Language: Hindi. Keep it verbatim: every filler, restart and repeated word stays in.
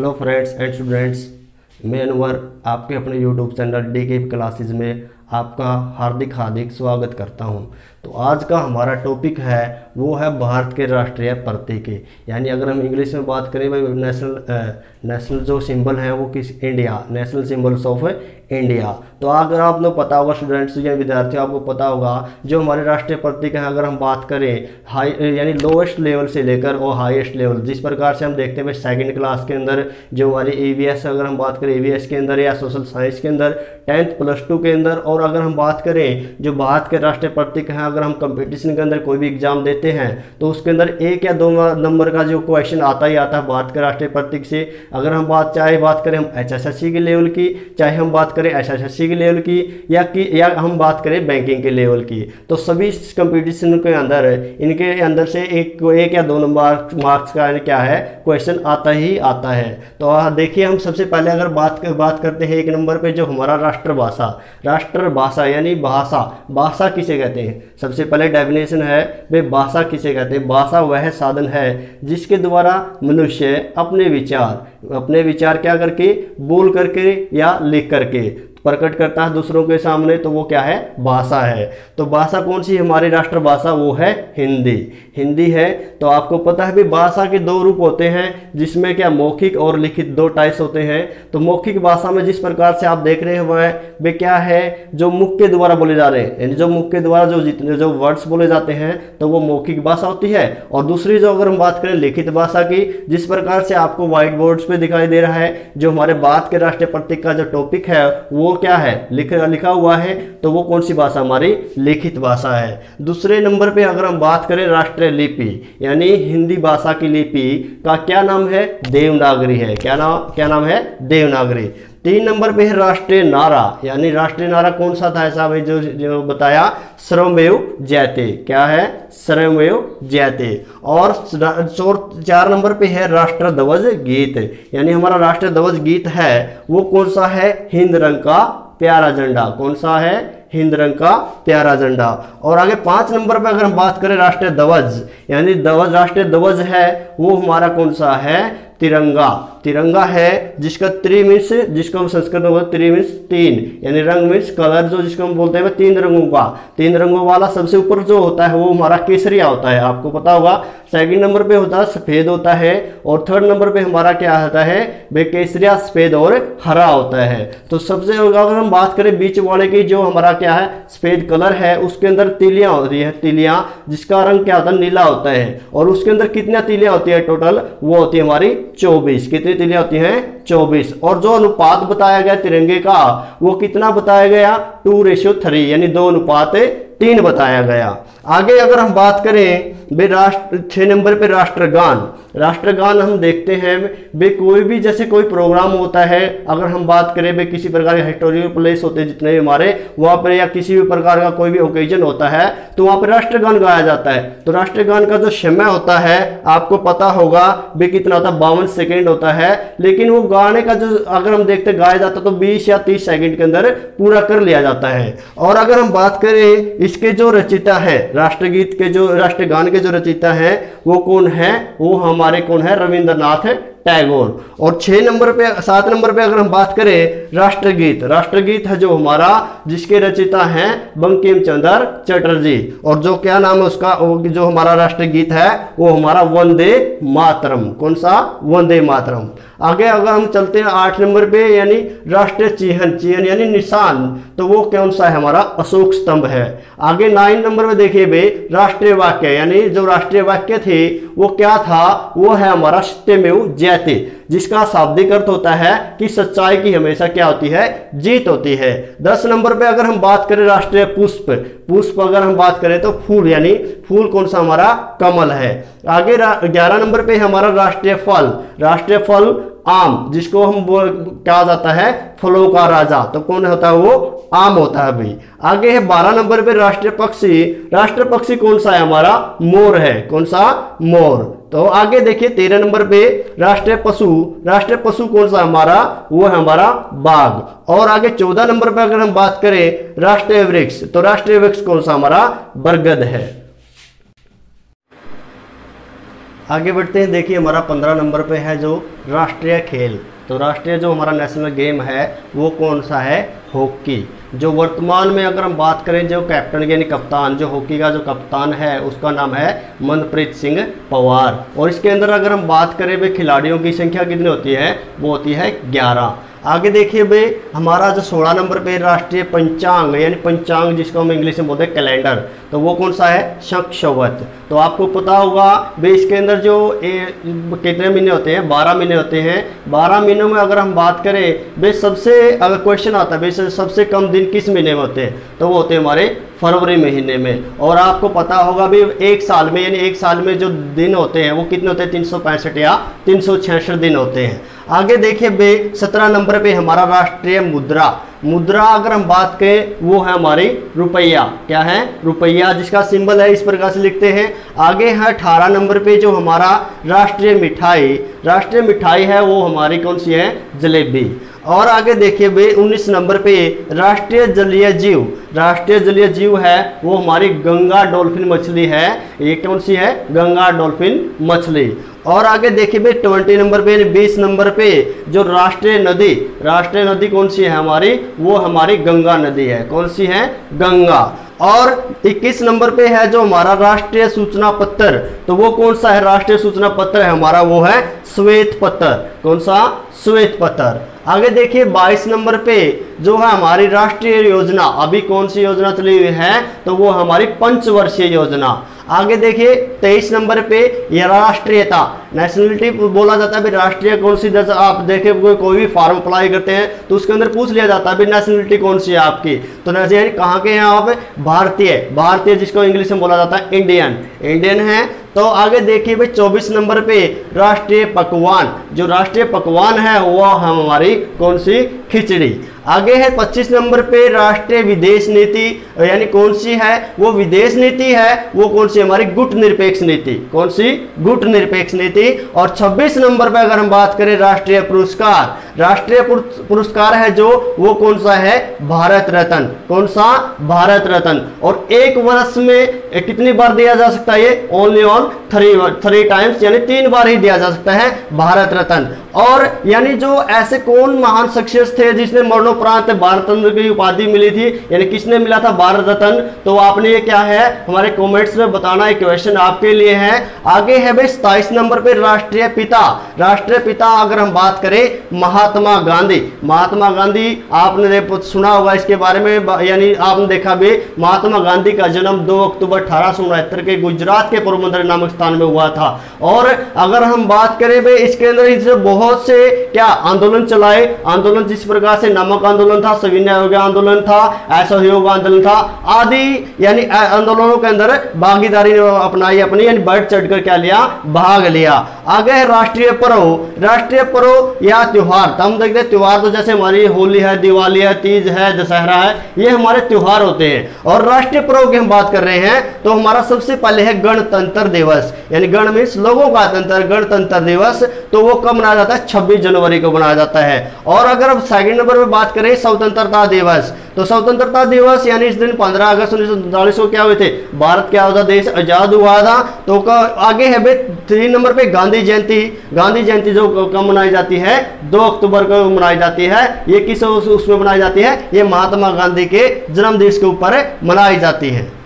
हेलो फ्रेंड्स एंड स्टूडेंट्स, मैं अनवर आपके अपने YouTube channel D K classes में आपका हार्दिक हार्दिक स्वागत करता हूं। तो आज का हमारा टॉपिक है वो है भारत के राष्ट्रीय प्रतीक। यानी अगर हम इंग्लिश में बात करें भाई नेशनल नेशनल जो सिंबल है वो किस India national symbols of India. तो अगर आपको पता होगा स्टूडेंट्स या विद्यार्थियों आपको पता होगा जो हमारे राष्ट्रीय प्रतीक हैं, अगर हम बात करें हाई यानी लोवेस्ट लेवल से लेकर और हाईएस्ट लेवल, जिस प्रकार से हम देखते हैं सेकंड क्लास के अंदर जो हमारी ईवीएस, अगर हम बात करें ईवीएस के अंदर या सोशल साइंस के अंदर टेंथ प्लस टू के अंदर, और अगर हम बात करें जो भारत के राष्ट्रीय प्रतीक हैं, अगर हम कंपटीशन के अंदर कोई भी एग्जाम देते हैं तो उसके अंदर एक या दो नंबर का जो क्वेश्चन आता ही आता है भारत के राष्ट्रीय प्रतीक से। अगर हम बात चाहे बात करें हम एच एस एस सी के लेवल की, चाहे हम बात करें एस एस एस सी के लेवल की, या कि या हम बात करें बैंकिंग के लेवल की, तो सभी कंपटीशन के अंदर इनके अंदर से एक एक या दो नंबर मार्क्स का क्या है क्वेश्चन आता ही आता है। तो देखिए हम सबसे पहले अगर बात बात करते हैं एक नंबर पे जो हमारा राष्ट्रभाषा राष्ट्रभाषा यानी भाषा भाषा किसे कहते हैं। सबसे पहले डेफिनेशन है वे भाषा किसे कहते हैं। भाषा वह साधन है जिसके द्वारा मनुष्य अपने विचार अपने विचार क्या करके बोल करके या लिख करके प्रकट करता है दूसरों के सामने, तो वो क्या है भाषा है। तो भाषा कौन सी हमारी राष्ट्रभाषा, वो है हिंदी हिंदी है। तो आपको पता है भी भाषा के दो रूप होते हैं जिसमें क्या मौखिक और लिखित दो टाइप्स होते हैं। तो मौखिक भाषा में जिस प्रकार से आप देख रहे हैं वह वे क्या है जो मुख के द्वारा बोले जा रहे हैं, यानी जो मुख के द्वारा जो जितने जो वर्ड्स बोले जाते हैं तो वो मौखिक भाषा होती है। और दूसरी जो अगर हम बात करें लिखित भाषा की, जिस प्रकार से आपको व्हाइट बोर्ड्स पे दिखाई दे रहा है जो हमारे भारत के राष्ट्रीय प्रतीक का जो टॉपिक है वो क्या है लिख लिखा हुआ है, तो वो कौन सी भाषा हमारी लिखित भाषा है। दूसरे नंबर पे अगर हम बात करें राष्ट्रीय लिपि यानी हिंदी भाषा की लिपि का क्या नाम है, देवनागरी है। क्या नाम क्या नाम है, देवनागरी। तीन नंबर पे है राष्ट्रीय नारा, यानी राष्ट्रीय नारा कौन सा था ऐसा भाई जो, जो बताया, सर्वमेव जयते। क्या है, सर्वमेव जयते। और चार नंबर पे है राष्ट्र ध्वज गीत, यानी हमारा राष्ट्रीय ध्वज गीत है वो कौन सा है, हिंद रंग का प्यारा झंडा। कौन सा है, हिंद रंग का प्यारा झंडा। और आगे पांच नंबर पे अगर हम बात करें राष्ट्रीय ध्वज यानी ध्वज राष्ट्रीय ध्वज है वो हमारा कौन सा है, तिरंगा। तिरंगा है जिसका त्रि मीन्स जिसको हम संस्कृत में बोलते त्रि मीन्स तीन, यानी रंग मीन्स कलर, जो जिसको हम बोलते हैं तीन रंगों का तीन रंगों वाला सबसे ऊपर जो होता है वो हमारा केसरिया होता है, आपको पता होगा। सेकंड नंबर पे होता है सफेद होता है, और थर्ड नंबर पे हमारा क्या होता है, वे केसरिया सफेद और हरा होता है। तो सबसे अगर हम बात करें बीच वाले की जो हमारा क्या है सफेद कलर है उसके अंदर तिलियां होती है, तिलियां जिसका रंग क्या होता है, नीला होता है। और उसके अंदर कितनी तिलियां होती है टोटल, वो होती है हमारी चौबीस। कितनी तिलियां होती हैं, चौबीस। और जो अनुपात बताया गया तिरंगे का वो कितना बताया गया, टू रेशियो थ्री, यानी दो अनुपात तीन बताया गया। आगे अगर हम बात करें बे राष्ट्र छह नंबर पे राष्ट्रगान। राष्ट्रगान हम देखते हैं बे कोई भी जैसे कोई प्रोग्राम होता है, अगर हम बात करें बे किसी प्रकार के हिस्टोरिकल प्लेस होते हैं जितने भी हमारे वहाँ पर, या किसी भी प्रकार का कोई भी ओकेजन होता है तो वहाँ पर राष्ट्रगान गाया जाता है। तो राष्ट्रगान का जो समय होता है आपको पता होगा बे कितना होता है, बावन सेकेंड होता है। लेकिन वो गाने का जो अगर हम देखते गाया जाता तो बीस या तीस सेकेंड के अंदर पूरा कर लिया जाता है। और अगर हम बात करें इसके जो रचयिता है राष्ट्रगीत के जो राष्ट्रगान के जो रचयिता है वो कौन है, वो हमारे कौन है, रविंद्रनाथ टैगोर। और छह नंबर पे सात नंबर पे अगर हम बात करें राष्ट्रगीत राष्ट्रगीत है जो हमारा जिसके रचयिता हैं बंकिम चंद्र चटर्जी। और जो क्या नाम है उसका, जो हमारा राष्ट्रगीत है वो हमारा वंदे मातरम। कौन सा, वंदे मातरम। आगे अगर हम चलते हैं आठ नंबर पे यानी राष्ट्रीय चिन्ह चिन्ह यानी निशान, तो वो कौन सा है, हमारा अशोक स्तंभ है। आगे नाइन नंबर में देखिए बे राष्ट्रीय वाक्य, यानी जो राष्ट्रीय वाक्य थे वो क्या था, वो है हमारा सत्यमेव जयते, जिसका शाब्दिक अर्थ होता है कि सच्चाई की हमेशा क्या होती है, जीत होती है। दस नंबर पे अगर हम बात करें राष्ट्रीय पुष्प पुष्प अगर हम बात करें तो फूल, यानी फूल कौन सा, हमारा कमल है। आगे ग्यारह नंबर पे हमारा राष्ट्रीय फल राष्ट्रीय फल आम, जिसको हम कहा जाता है फलों का राजा, तो कौन होता है, वो आम होता है भाई। आगे है बारह नंबर पे राष्ट्रीय पक्षी राष्ट्रीय पक्षी कौन सा है, हमारा मोर है। कौन सा, मोर। तो आगे देखिए तेरह नंबर पे राष्ट्रीय पशु राष्ट्रीय पशु कौन सा हमारा, वो है हमारा बाघ। और आगे चौदह नंबर पे अगर हम बात करें राष्ट्रीय वृक्ष, तो राष्ट्रीय वृक्ष कौन सा, हमारा बरगद है। आगे बढ़ते हैं। देखिए हमारा पंद्रह नंबर पे है जो राष्ट्रीय खेल। तो राष्ट्रीय जो हमारा नेशनल गेम है वो कौन सा है? हॉकी। जो वर्तमान में अगर हम बात करें, जो कैप्टन यानी कप्तान, जो हॉकी का जो कप्तान है उसका नाम है मनप्रीत सिंह पवार। और इसके अंदर अगर हम बात करें भाई खिलाड़ियों की संख्या कितनी होती है? वो होती है ग्यारह। आगे देखिए भाई हमारा जो सोलह नंबर पे राष्ट्रीय पंचांग यानी पंचांग जिसको हम इंग्लिश में बोलते हैं कैलेंडर, तो वो कौन सा है? शक-शवत। तो आपको पता होगा भाई इसके अंदर जो ए, कितने महीने होते हैं? बारह महीने होते हैं। बारह महीनों में अगर हम बात करें भाई सबसे अगर क्वेश्चन आता है भाई सबसे कम दिन किस महीने में होते हैं, तो वो होते हैं हमारे फरवरी महीने में। और आपको पता होगा भी एक साल में यानी एक साल में जो दिन होते हैं वो कितने होते हैं? तीन सौ पैंसठ या तीन सौ छियासठ दिन होते हैं। आगे देखिए बे सत्रह नंबर पे हमारा राष्ट्रीय मुद्रा। मुद्रा अगर हम बात करें वो है हमारी रुपया। क्या है? रुपया, जिसका सिंबल है इस प्रकार से लिखते हैं। आगे है अठारह नंबर पे जो हमारा राष्ट्रीय मिठाई। राष्ट्रीय मिठाई है वो हमारी कौन सी है? जलेबी। और आगे देखिए भाई उन्नीस नंबर पे राष्ट्रीय जलीय जीव। राष्ट्रीय जलीय जीव है वो हमारी गंगा डॉल्फिन मछली है। ये कौन सी है? गंगा डॉल्फिन मछली। और आगे देखिए भाई ट्वेंटी नंबर पे बीस नंबर पे जो राष्ट्रीय नदी। राष्ट्रीय नदी कौन सी है हमारी? वो हमारी गंगा नदी है। कौन सी है? गंगा। और इक्कीस नंबर पे है जो हमारा राष्ट्रीय सूचना पत्र। तो वो कौन सा है? राष्ट्रीय सूचना पत्र है हमारा वो है श्वेत पत्र। कौन सा? श्वेत पत्र। आगे देखिए बाईस नंबर पे जो है हमारी राष्ट्रीय योजना, अभी कौन सी योजना चली हुई है? तो वो हमारी पंचवर्षीय योजना। आगे देखिए तेईस नंबर पे ये राष्ट्रीयता, नेशनलिटी बोला जाता है। राष्ट्रीय कौन सी? जैसे आप देखे कोई कोई भी फॉर्म अप्लाई करते हैं तो उसके अंदर पूछ लिया जाता है नेशनलिटी कौन सी है आपकी। तो यानी कहाँ के हैं आप? भारतीय। भारतीय जिसको इंग्लिश में बोला जाता है इंडियन। इंडियन है। तो आगे देखिए भाई चौबीस नंबर पे राष्ट्रीय पकवान। जो राष्ट्रीय पकवान है वो हमारी कौन सी? खिचड़ी। आगे है पच्चीस नंबर पे राष्ट्रीय विदेश नीति, यानी कौन सी है? वो विदेश नीति है वो कौन सी? हमारी गुट निरपेक्ष नीति। कौन सी? गुट निरपेक्ष नीति। और छब्बीस नंबर पे अगर हम बात करें राष्ट्रीय पुरस्कार, राष्ट्रीय पुरस्कार है जो वो कौन सा है? भारत रत्न। कौन सा? भारत रत्न। और एक वर्ष में कितनी बार दिया जा सकता है ये? Only on three three times, यानी तीन बार ही दिया जा सकता है भारत रत्न। और यानी जो ऐसे कौन महान शख्सियत थे जिसने मरणोपरांत भारत रत्न की उपाधि मिली थी, यानी किसने मिला था भारत रत्न? तो आपने ये क्या है हमारे कमेंट्स में बताना, एक क्वेश्चन आपके लिए है। आगे है भाई सताईस नंबर पे राष्ट्रीय पिता। राष्ट्रीय पिता अगर हम बात करें महात्मा गांधी। महात्मा गांधी आपने सुना होगा इसके बारे में, यानी आपने देखा भी महात्मा गांधी का जन्म दो अक्टूबर अठारह सौ उनहत्तर के गुजरात के पोरबंदर नामक स्थान में हुआ था। और अगर हम बात करें भाई इसके अंदर इससे बहुत से क्या आंदोलन चलाए। आंदोलन जिस प्रकार से नमक आंदोलन था, सविनय अवज्ञा आंदोलन था, असहयोग आंदोलन था आदि, यानी आंदोलनों के अंदर भागीदारी अपनाई अपनी, यानी बढ़ चढ़कर क्या लिया? भाग लिया। आगे है राष्ट्रीय पर्व। राष्ट्रीय पर्व या त्योहार। तो हम देखते हैं त्योहार तो जैसे हमारी होली है, दिवाली है, तीज है, दशहरा है, ये हमारे त्योहार होते हैं। और राष्ट्रीय पर्व की हम बात कर रहे हैं तो हमारा सबसे पहले है गणतंत्र दिवस, यानी गण मीन्स लोगों का तंत्र, गणतंत्र दिवस। तो वो कब मनाया जाता है? छब्बीस जनवरी को मनाया जाता है। और अगर अब सेकंड नंबर में बात करें स्वतंत्रता दिवस, तो स्वतंत्रता दिवस यानी इस दिन पंद्रह अगस्त उन्नीस सौ सैंतालीस को क्या हुए थे? भारत क्या होता? देश आजाद हुआ था। तो आगे है भाई तीन नंबर पे गांधी जयंती। गांधी जयंती जो कब मनाई जाती है? दो अक्टूबर को मनाई जाती है। ये किस उसमें मनाई जाती है? ये महात्मा गांधी के जन्मदिवस के ऊपर मनाई जाती है।